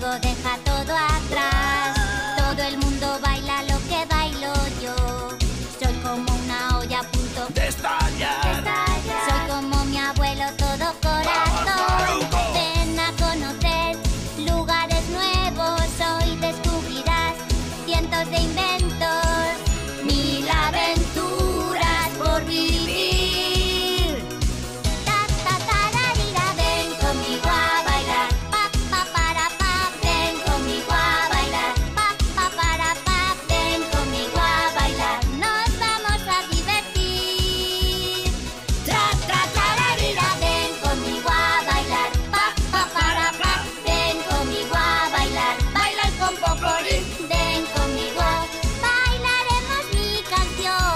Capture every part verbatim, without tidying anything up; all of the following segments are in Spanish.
conmigo deja todo atrás. Todo el mundo baila lo que bailo yo. Soy como una olla a punto de estallar. de estallar. Soy como mi abuelo, todo corazón. Ven a conocer lugares nuevos. Hoy descubrirás cientos de inventos, mil aventuras por vivir. Ta, ta, tararira, ven conmigo a bailar. Pa, pa, para, pa, ven conmigo a bailar. Pa, pa, para, pa, ven conmigo a bailar. Nos vamos a divertir. Tra, tra, tararira, ven conmigo a bailar. Pa, pa, para, pa, ven conmigo a bailar. Bailar con Poporín. Ven conmigo, bailaremos mi canción.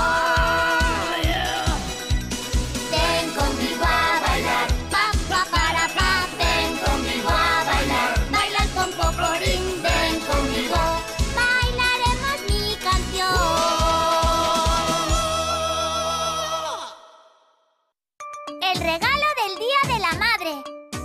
Ven conmigo a bailar. Pa, pa, para, pa, ven conmigo a bailar. Bailar con Poporín. Ven conmigo, bailaremos mi canción. El regalo del Día de la Madre.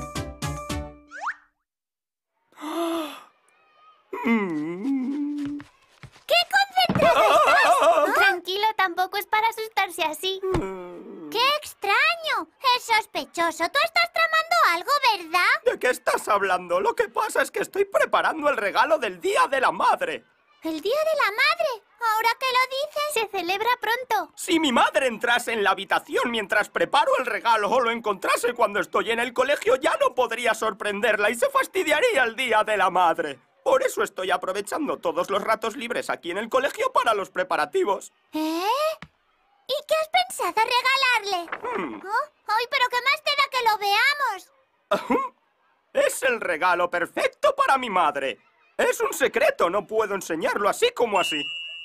¡Qué concentrado estás! Tranquilo, tampoco es para asustarse así. ¡Qué extraño! Es sospechoso. Tú estás tramando algo, ¿verdad? ¿De qué estás hablando? Lo que pasa es que estoy preparando el regalo del Día de la Madre. ¿El Día de la Madre? Ahora que lo dices, se celebra pronto. Si mi madre entrase en la habitación mientras preparo el regalo o lo encontrase cuando estoy en el colegio, ya no podría sorprenderla y se fastidiaría el Día de la Madre. Por eso estoy aprovechando todos los ratos libres aquí en el colegio para los preparativos. ¿Eh? ¿Y qué has pensado regalarle? Hmm. ¿Oh? ¡Ay, pero qué más te da que lo veamos! Es el regalo perfecto para mi madre. Es un secreto, no puedo enseñarlo así como así.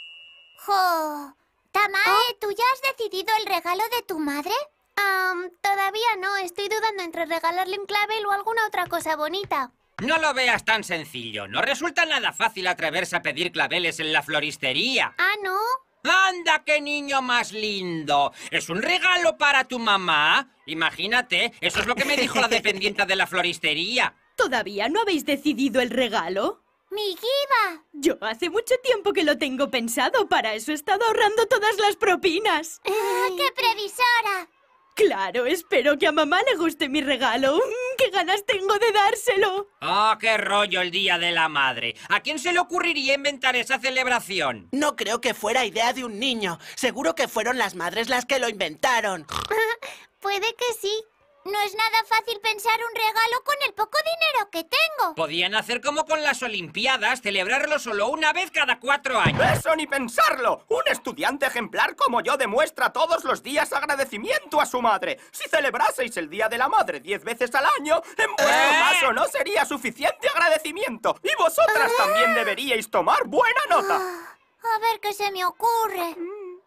¡Jo! Tamae, ¿tú ya has decidido el regalo de tu madre? Um, todavía no. Estoy dudando entre regalarle un clavel o alguna otra cosa bonita. No lo veas tan sencillo. No resulta nada fácil atreverse a pedir claveles en la floristería. ¿Ah, no? ¡Anda, qué niño más lindo! ¿Es un regalo para tu mamá? Imagínate, eso es lo que me dijo la dependienta de la floristería. ¿Todavía no habéis decidido el regalo? ¡Mi Giva! Yo hace mucho tiempo que lo tengo pensado. Para eso he estado ahorrando todas las propinas. Ah, ¡qué previsora! Claro, espero que a mamá le guste mi regalo. Mm, ¡Qué ganas tengo de dárselo! ¡Oh, qué rollo el Día de la Madre! ¿A quién se le ocurriría inventar esa celebración? No creo que fuera idea de un niño. Seguro que fueron las madres las que lo inventaron. Puede que sí. No es nada fácil pensar un regalo con el poco dinero que tengo. Podían hacer como con las Olimpiadas, celebrarlo solo una vez cada cuatro años. ¡Eso ni pensarlo! Un estudiante ejemplar como yo demuestra todos los días agradecimiento a su madre. Si celebraseis el Día de la Madre diez veces al año, en vuestro ¿Eh? caso no sería suficiente agradecimiento. Y vosotras Ah. también deberíais tomar buena nota. Ah, a ver qué se me ocurre.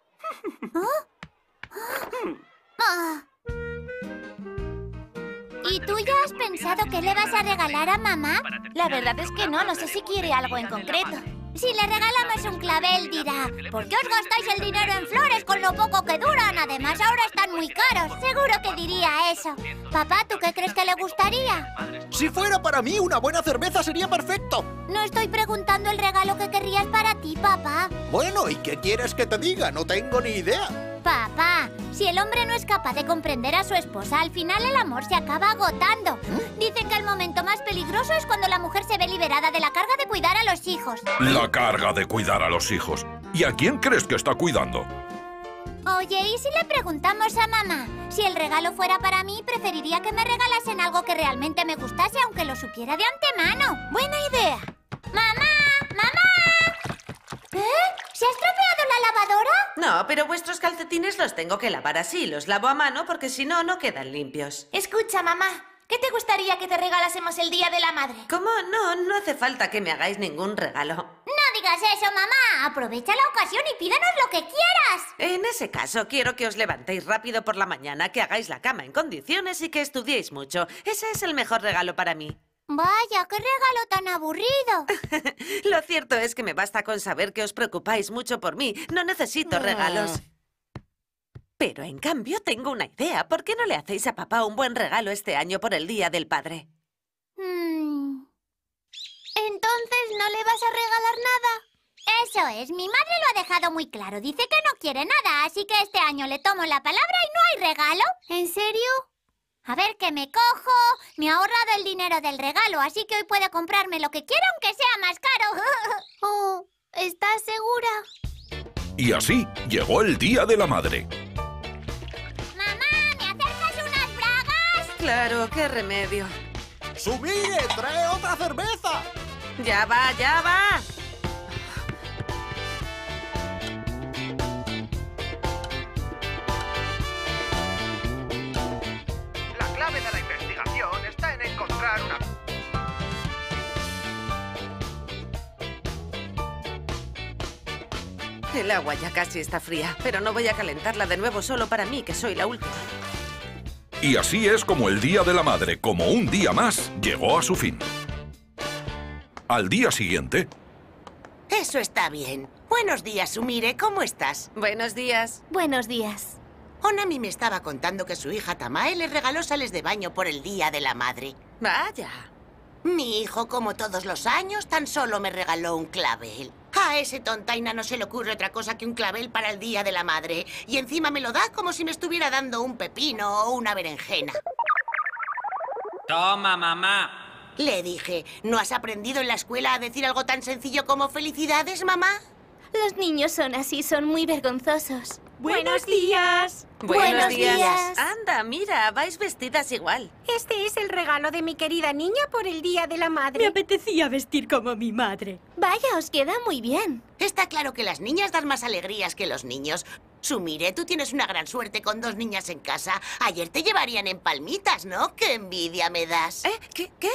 ¿Ah? Ah. ¿Y tú ya has pensado qué le vas a regalar a mamá? La verdad es que no, no sé si quiere algo en concreto. Si le regalamos un clavel, dirá: ¿por qué os gastáis el dinero en flores con lo poco que duran? Además, ahora están muy caros. Seguro que diría eso. Papá, ¿tú qué crees que le gustaría? Si fuera para mí, una buena cerveza sería perfecto. No estoy preguntando el regalo que querrías para ti, papá. Bueno, ¿y qué quieres que te diga? No tengo ni idea. Papá, si el hombre no es capaz de comprender a su esposa, al final el amor se acaba agotando. Dicen que el momento más peligroso es cuando la mujer se ve liberada de la carga de cuidar a los hijos. La carga de cuidar a los hijos. ¿Y a quién crees que está cuidando? Oye, ¿y si le preguntamos a mamá? Si el regalo fuera para mí, preferiría que me regalasen algo que realmente me gustase, aunque lo supiera de antemano. ¡Buena idea! ¡Mamá! ¡Mamá! ¿Eh? ¿Se ha estropeado la lavadora? No, pero vuestros calcetines los tengo que lavar así. Los lavo a mano porque si no, no quedan limpios. Escucha, mamá. ¿Qué te gustaría que te regalásemos el Día de la Madre? ¿Cómo? No, no hace falta que me hagáis ningún regalo. No digas eso, mamá. Aprovecha la ocasión y pídanos lo que quieras. En ese caso, quiero que os levantéis rápido por la mañana, que hagáis la cama en condiciones y que estudiéis mucho. Ese es el mejor regalo para mí. Vaya, qué regalo tan aburrido. Lo cierto es que me basta con saber que os preocupáis mucho por mí. No necesito regalos. Pero en cambio tengo una idea. ¿Por qué no le hacéis a papá un buen regalo este año por el Día del Padre? Hmm. vas a regalar nada? Eso es, mi madre lo ha dejado muy claro. Dice que no quiere nada, así que este año le tomo la palabra y no hay regalo. ¿En serio? A ver, que me cojo. Me ha ahorrado el dinero del regalo, así que hoy puedo comprarme lo que quiera, aunque sea más caro. Oh, ¿estás segura? Y así llegó el Día de la Madre. Mamá, ¿me acercas unas bragas? Claro, qué remedio. ¡Sumire, trae otra cerveza! Ya va, ya va. La clave de la investigación está en encontrar una... El agua ya casi está fría, pero no voy a calentarla de nuevo solo para mí, que soy la última. Y así es como el Día de la Madre, como un día más, llegó a su fin. Al día siguiente... Eso está bien. Buenos días, Sumire. ¿Cómo estás? Buenos días. Buenos días. Onami me estaba contando que su hija Tamae le regaló sales de baño por el Día de la Madre. Vaya. Mi hijo, como todos los años, tan solo me regaló un clavel. A ese tontaina no se le ocurre otra cosa que un clavel para el Día de la Madre. Y encima me lo da como si me estuviera dando un pepino o una berenjena. Toma, mamá. Le dije, ¿no has aprendido en la escuela a decir algo tan sencillo como felicidades, mamá? Los niños son así, son muy vergonzosos. ¡Buenos días! Buenos, días. días. Anda, mira, vais vestidas igual. Este es el regalo de mi querida niña por el Día de la Me Madre. apetecía vestir como mi madre. Vaya, os queda muy bien. Está claro que las niñas dan más alegrías que los niños. Sumire, tú tienes una gran suerte con dos niñas en casa. Ayer te llevarían en palmitas, ¿no? ¡Qué envidia me das! ¿Eh? ¿Qué? ¿Qué?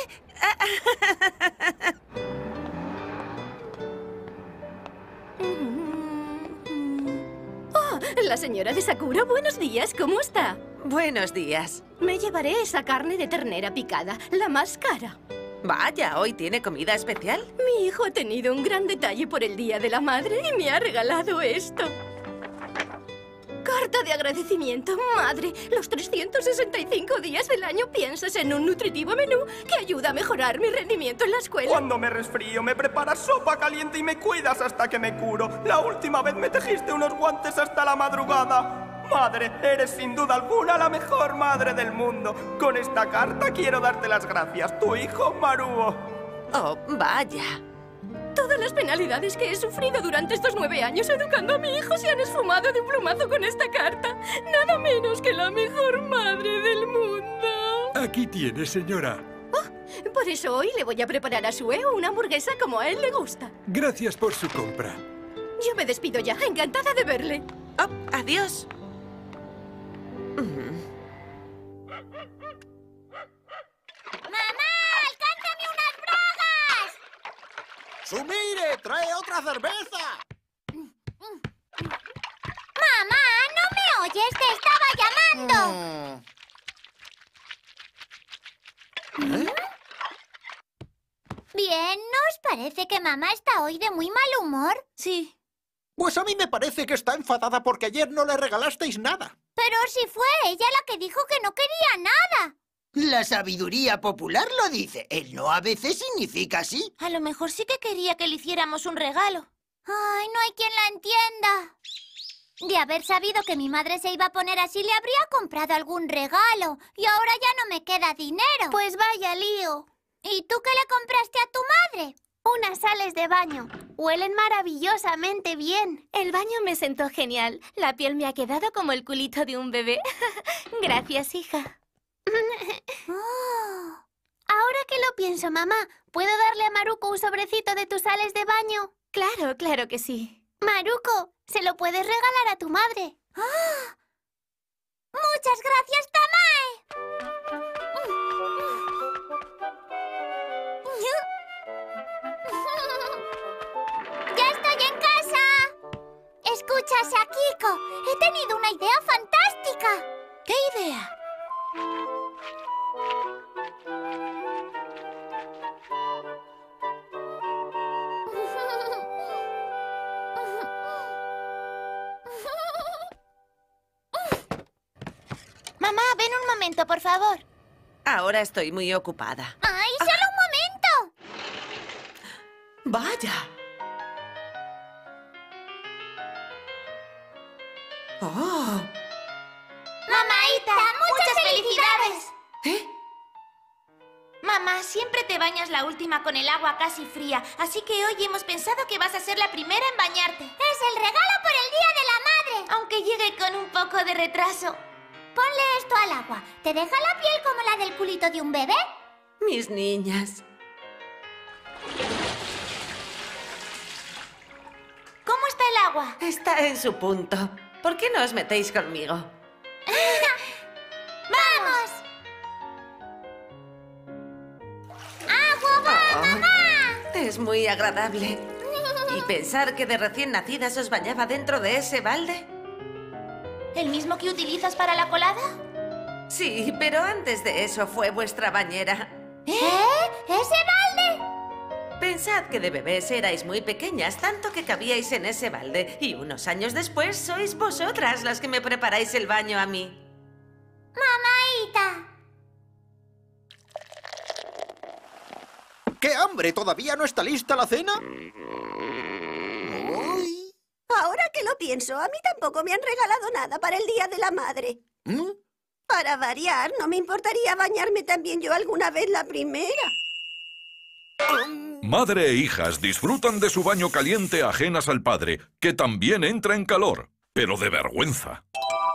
Oh, la señora de Sakura, buenos días, ¿cómo está? Buenos días. Me llevaré esa carne de ternera picada, la más cara. Vaya, ¿hoy tiene comida especial? Mi hijo ha tenido un gran detalle por el Día de la Madre y me ha regalado esto. Carta de agradecimiento. Madre, los trescientos sesenta y cinco días del año piensas en un nutritivo menú que ayuda a mejorar mi rendimiento en la escuela. Cuando me resfrío, me preparas sopa caliente y me cuidas hasta que me curo. La última vez me tejiste unos guantes hasta la madrugada. Madre, eres sin duda alguna la mejor madre del mundo. Con esta carta quiero darte las gracias. Tu hijo, Maruo. Oh, vaya. Todas las penalidades que he sufrido durante estos nueve años educando a mi hijo se han esfumado de un plumazo con esta carta. Nada menos que la mejor madre del mundo. Aquí tiene, señora. Oh, por eso hoy le voy a preparar a Sueo una hamburguesa como a él le gusta. Gracias por su compra. Yo me despido ya, encantada de verle. Oh, adiós. ¡Mamá, alcánzame unas bragas! ¡Sumire, trae otra cerveza! ¡Mamá, no me oyes! ¡Te estaba llamando! ¿Eh? Bien, ¿no os parece que mamá está hoy de muy mal humor? Sí. Pues a mí me parece que está enfadada porque ayer no le regalasteis nada. Pero si fue ella la que dijo que no quería nada. La sabiduría popular lo dice. El no a veces significa sí. A lo mejor sí que quería que le hiciéramos un regalo. Ay, no hay quien la entienda. De haber sabido que mi madre se iba a poner así, le habría comprado algún regalo. Y ahora ya no me queda dinero. Pues vaya lío. ¿Y tú qué le compraste a tu madre? Unas sales de baño. Huelen maravillosamente bien. El baño me sentó genial. La piel me ha quedado como el culito de un bebé. Gracias, hija. Oh. Ahora que lo pienso, mamá, ¿puedo darle a Maruko un sobrecito de tus sales de baño? Claro, claro que sí. Maruko, ¿se lo puedes regalar a tu madre? ¡Ah! ¡Muchas gracias, Tamae! ¡Ya estoy en casa! Escucha, Sakiko, he tenido una idea fantástica. ¿Qué idea? Mamá, ven un momento, por favor. Ahora estoy muy ocupada. ¡Ay, solo un momento! ¡Vaya! ¡Oh! ¡Mamaíta! ¡Muchas felicidades! ¿Eh? Mamá, siempre te bañas la última con el agua casi fría, así que hoy hemos pensado que vas a ser la primera en bañarte. Es el regalo por el Día de la Madre. Aunque llegue con un poco de retraso. Ponle esto al agua. ¿Te deja la piel como la del culito de un bebé? Mis niñas. ¿Cómo está el agua? Está en su punto. ¿Por qué no os metéis conmigo? ¡Vamos! ¡Agua va, Oh, mamá! es muy agradable. ¿Y pensar que de recién nacidas os bañaba dentro de ese balde? ¿El mismo que utilizas para la colada? Sí, pero antes de eso fue vuestra bañera. ¿Eh? ¿Ese balde? Pensad que de bebés erais muy pequeñas, tanto que cabíais en ese balde. Y unos años después sois vosotras las que me preparáis el baño a mí. ¡Mamaíta! ¡Qué hambre! ¿Todavía no está lista la cena? Ahora que lo pienso, a mí tampoco me han regalado nada para el Día de la Madre. ¿Mm? Para variar, no me importaría bañarme también yo alguna vez la primera. Madre e hijas disfrutan de su baño caliente ajenas al padre, que también entra en calor, pero de vergüenza.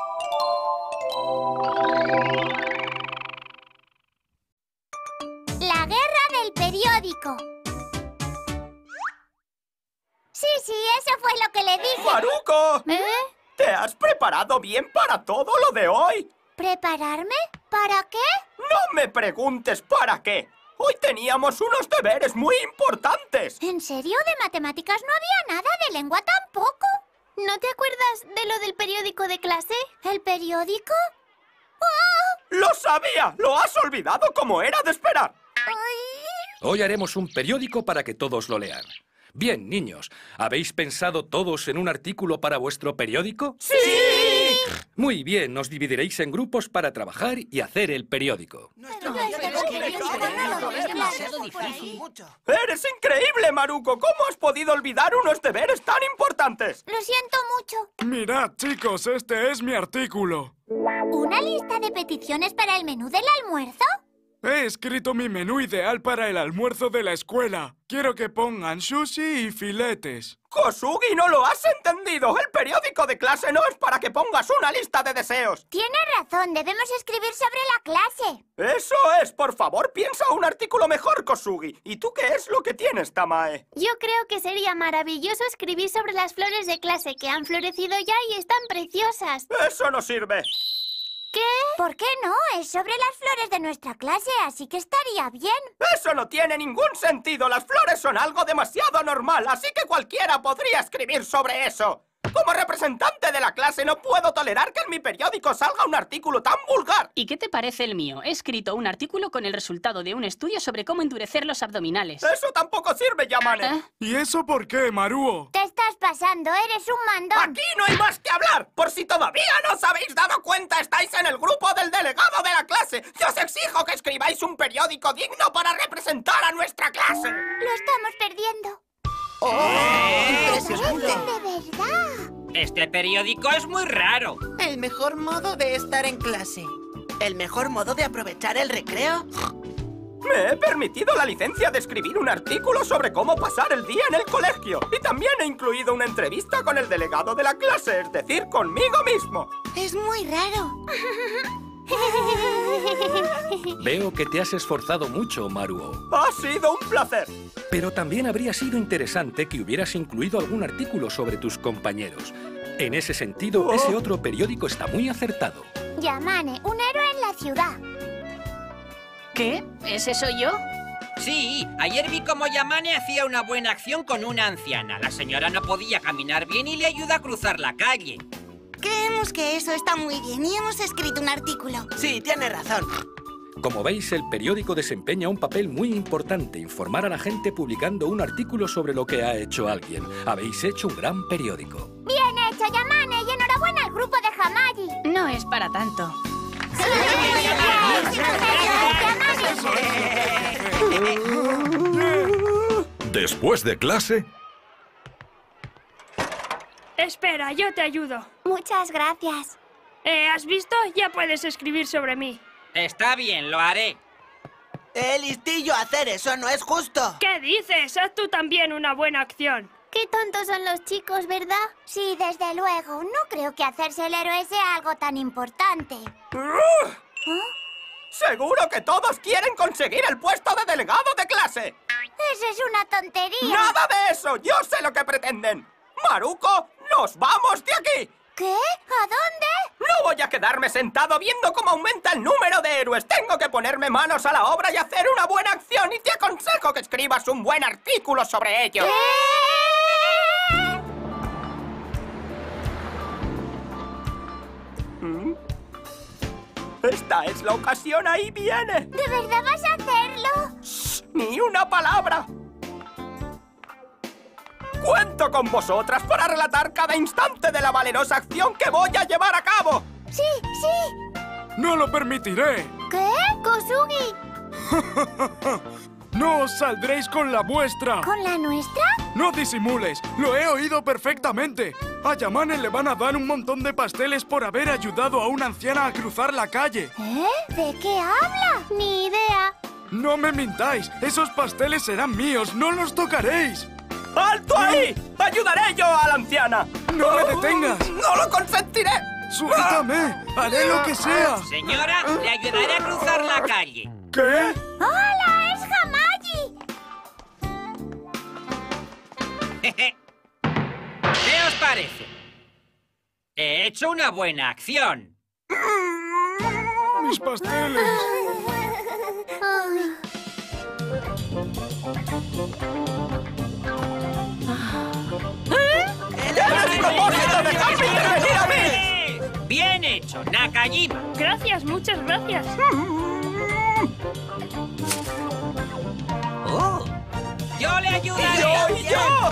La guerra del periódico. Sí, sí, eso fue lo que le dije. ¡Maruko! ¿Eh? ¿Te has preparado bien para todo lo de hoy? ¿Prepararme? ¿Para qué? No me preguntes para qué. Hoy teníamos unos deberes muy importantes. ¿En serio? ¿De matemáticas no había nada? ¿De lengua tampoco? ¿No te acuerdas de lo del periódico de clase? ¿El periódico? ¡Oh! ¡Lo sabía! ¡Lo has olvidado como era de esperar! Hoy haremos un periódico para que todos lo lean. Bien, niños, ¿habéis pensado todos en un artículo para vuestro periódico? ¡Sí! Muy bien, nos dividiréis en grupos para trabajar y hacer el periódico. ¡Eres increíble, Maruko! ¿Cómo has podido olvidar unos deberes tan importantes? Lo siento mucho. Mirad, chicos, este es mi artículo. ¿Una lista de peticiones para el menú del almuerzo? He escrito mi menú ideal para el almuerzo de la escuela. Quiero que pongan sushi y filetes. ¡Kosugi, no lo has entendido! El periódico de clase no es para que pongas una lista de deseos. Tienes razón, debemos escribir sobre la clase. ¡Eso es! Por favor, piensa un artículo mejor, Kosugi. ¿Y tú qué es lo que tienes, Tamae? Yo creo que sería maravilloso escribir sobre las flores de clase que han florecido ya y están preciosas. ¡Eso no sirve! ¿Qué? ¿Por qué no? Es sobre las flores de nuestra clase, así que estaría bien. ¡Eso no tiene ningún sentido! Las flores son algo demasiado normal, así que cualquiera podría escribir sobre eso. Como representante de la clase no puedo tolerar que en mi periódico salga un artículo tan vulgar. ¿Y qué te parece el mío? He escrito un artículo con el resultado de un estudio sobre cómo endurecer los abdominales. ¡Eso tampoco sirve, Yamane! ¿Eh? ¿Y eso por qué, Maruo? Te estás pasando, eres un mandón. ¡Aquí no hay más que hablar! Por si todavía no os habéis dado cuenta, estáis en el grupo del delegado de la clase. Y os exijo que escribáis un periódico digno para representar a nuestra clase. Lo estamos perdiendo. ¡Oh! ¡Impresionante! ¡De verdad! Este periódico es muy raro. El mejor modo de estar en clase. El mejor modo de aprovechar el recreo. Me he permitido la licencia de escribir un artículo sobre cómo pasar el día en el colegio. Y también he incluido una entrevista con el delegado de la clase, es decir, conmigo mismo. Es muy raro. Veo que te has esforzado mucho, Maruo. Ha sido un placer. Pero también habría sido interesante que hubieras incluido algún artículo sobre tus compañeros. En ese sentido, Oh. ese otro periódico está muy acertado. Yamane, un héroe en la ciudad. ¿Qué? ¿Ese soy yo? Sí, ayer vi cómo Yamane hacía una buena acción con una anciana. La señora no podía caminar bien y le ayuda a cruzar la calle. Creemos que eso está muy bien y hemos escrito un artículo. Sí, tiene razón. Como veis, el periódico desempeña un papel muy importante, informar a la gente publicando un artículo sobre lo que ha hecho alguien. Habéis hecho un gran periódico. Bien hecho, Yamane, y enhorabuena al grupo de Hamaji. No es para tanto. Después de clase... Espera, yo te ayudo. Muchas gracias. Eh, ¿has visto? Ya puedes escribir sobre mí. Está bien, lo haré. ¡Eh, listillo! Hacer eso no es justo. ¿Qué dices? Haz tú también una buena acción. Qué tontos son los chicos, ¿verdad? Sí, desde luego. No creo que hacerse el héroe sea algo tan importante. ¡Uh! ¿Ah? ¡Seguro que todos quieren conseguir el puesto de delegado de clase! ¡Eso es una tontería! ¡Nada de eso! ¡Yo sé lo que pretenden! ¡Maruko, nos vamos de aquí! ¿Qué? ¿A dónde? No voy a quedarme sentado viendo cómo aumenta el número de héroes. Tengo que ponerme manos a la obra y hacer una buena acción. Y te aconsejo que escribas un buen artículo sobre ello. ¿Mm? Esta es la ocasión, ahí viene. ¿De verdad vas a hacerlo? Shh, ¡ni una palabra! Cuento con vosotras para relatar cada instante de la valerosa acción que voy a llevar a cabo. Sí, sí. ¡No lo permitiré! ¿Qué? ¡Kosugi! ¡No os saldréis con la vuestra! ¿Con la nuestra? ¡No disimules! ¡Lo he oído perfectamente! A Yamane le van a dar un montón de pasteles por haber ayudado a una anciana a cruzar la calle. ¿Eh? ¿De qué habla? Ni idea. ¡No me mintáis! ¡Esos pasteles serán míos! ¡No los tocaréis! ¡Alto ahí! ¡Ayudaré yo a la anciana! ¡No me detengas! ¡No lo consentiré! ¡Suéltame! ¡Haré lo que sea! Señora, le ayudaré a cruzar la calle. ¿Qué? ¡Hola! ¡Es Hamaji! ¿Qué os parece? He hecho una buena acción. ¡Mis pasteles! ¡Tienes propósito! ¡Dejadme intervenir a mí! ¡Bien hecho, Nakajima! Gracias, muchas gracias. Oh, ¡yo le ayudaré! ¡Yo y yo!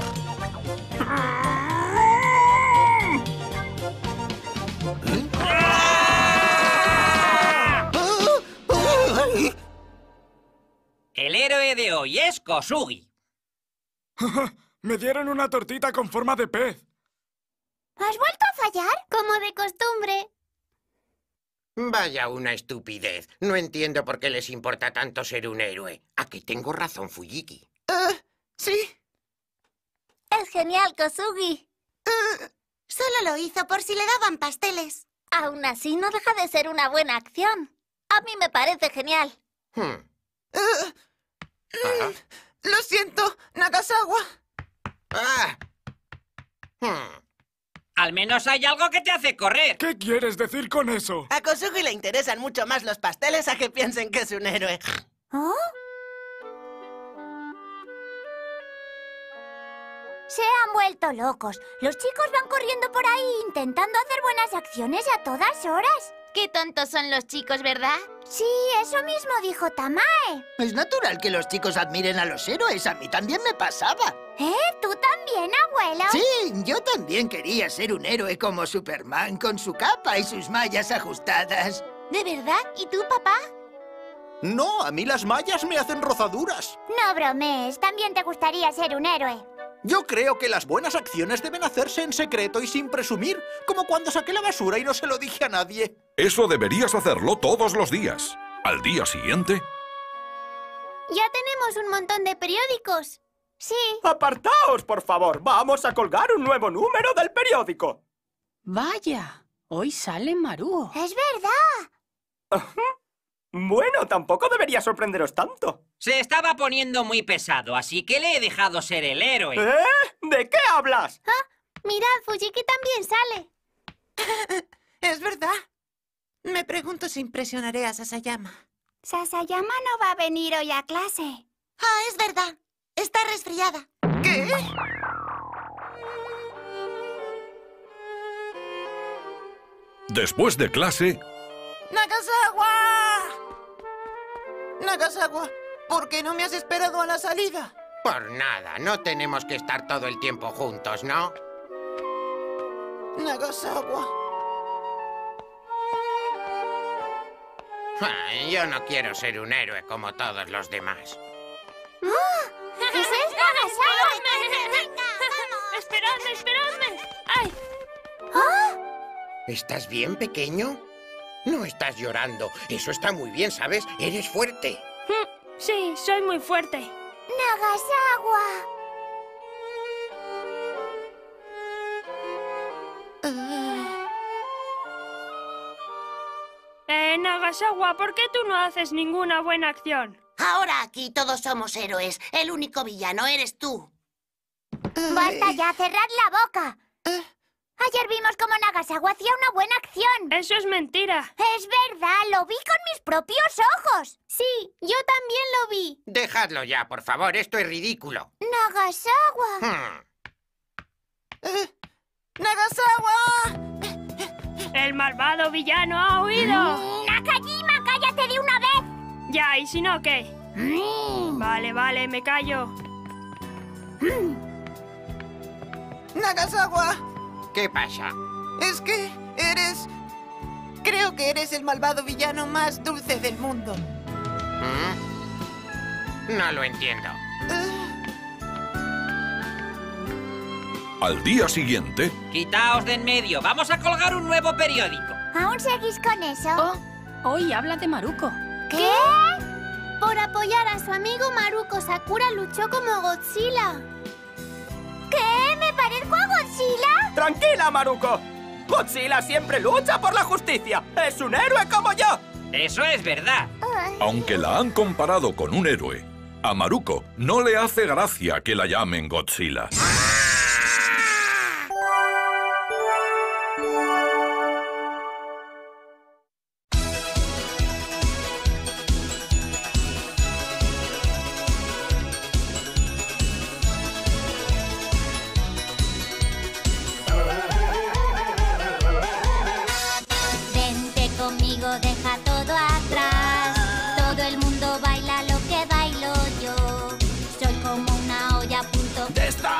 El héroe de hoy es Kosugi. Me dieron una tortita con forma de pez. ¿Has vuelto a fallar? Como de costumbre. Vaya una estupidez. No entiendo por qué les importa tanto ser un héroe. ¿A que tengo razón, Fujiki? Uh, sí. Es genial, Kosugi. Uh, solo lo hizo por si le daban pasteles. Aún así, no deja de ser una buena acción. A mí me parece genial. Hmm. Uh, ¿Ah? Lo siento, Nagasawa. Ah. Hmm. Al menos hay algo que te hace correr. ¿Qué quieres decir con eso? A Kosugi le interesan mucho más los pasteles a que piensen que es un héroe. ¿Oh? Se han vuelto locos. Los chicos van corriendo por ahí intentando hacer buenas acciones a todas horas. Qué tontos son los chicos, ¿verdad? Sí, eso mismo dijo Tamae. Es natural que los chicos admiren a los héroes. A mí también me pasaba. ¿Eh? ¿Tú también, abuelo? Sí, yo también quería ser un héroe como Superman, con su capa y sus mallas ajustadas. ¿De verdad? ¿Y tú, papá? No, a mí las mallas me hacen rozaduras. No bromees. También te gustaría ser un héroe. Yo creo que las buenas acciones deben hacerse en secreto y sin presumir, como cuando saqué la basura y no se lo dije a nadie. Eso deberías hacerlo todos los días. Al día siguiente... Ya tenemos un montón de periódicos. Sí. ¡Apartaos, por favor! ¡Vamos a colgar un nuevo número del periódico! Vaya, hoy sale Maruo. ¡Es verdad! Bueno, tampoco debería sorprenderos tanto. Se estaba poniendo muy pesado, así que le he dejado ser el héroe. ¿Eh? ¿De qué hablas? Ah, mirad, Fujiki también sale. Es verdad. Me pregunto si impresionaré a Sasayama. Sasayama no va a venir hoy a clase. Ah, es verdad. Está resfriada. ¿Qué? Después de clase... ¡Nagasawa! Nagasawa, ¿por qué no me has esperado a la salida? Por nada, no tenemos que estar todo el tiempo juntos, ¿no? Nagasawa. Ah, yo no quiero ser un héroe como todos los demás. ¡Oh! ¡Ese es ¿Estás bien, pequeño? No estás llorando. Eso está muy bien, ¿sabes? Eres fuerte. Sí, soy muy fuerte. Nagasawa. Eh, Nagasawa, ¿por qué tú no haces ninguna buena acción? Ahora aquí todos somos héroes. El único villano eres tú. ¡Basta ya! ¡Cerrad la boca! Ayer vimos cómo Nagasawa hacía una buena acción. Eso es mentira. Es verdad, lo vi con mis propios ojos. Sí, yo también lo vi. Dejadlo ya, por favor. Esto es ridículo. Nagasawa. Hmm. Eh, ¡Nagasawa! El malvado villano ha huido. Mm, Nakajima, cállate de una vez. Ya, ¿y si no qué? Mm. Vale, vale, me callo. ¡Nagasawa! ¿Qué pasa? Es que eres... Creo que eres el malvado villano más dulce del mundo. ¿Mm? No lo entiendo. Al día siguiente... Quitaos de en medio. Vamos a colgar un nuevo periódico. ¿Aún seguís con eso? Oh, hoy habla de Maruko. ¿Qué? Por apoyar a su amigo Maruko, Sakura luchó como Godzilla. ¿Qué? ¿Me parezco a Godzilla? ¡Tranquila, Maruko! Godzilla siempre lucha por la justicia. ¡Es un héroe como yo! Eso es verdad. Aunque la han comparado con un héroe, a Maruko no le hace gracia que la llamen Godzilla. Vente conmigo, deja todo atrás. Todo el mundo baila lo que bailo yo. Soy como una olla a punto ¡De esta